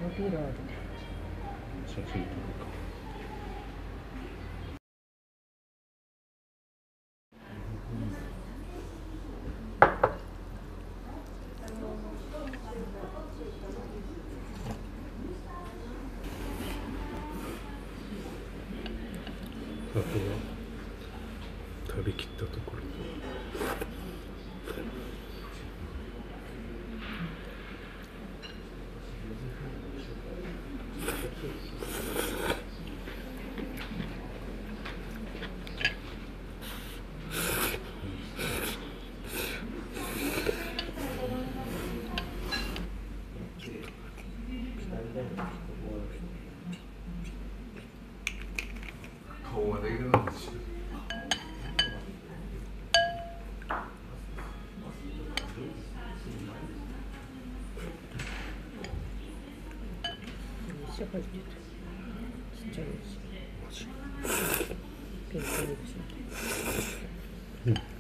ビールある。 写真撮るか。あとは食べきったところ。顔はだけなんですよ。 石入ってた。ちっちゃい石。ペンペン石。 うん。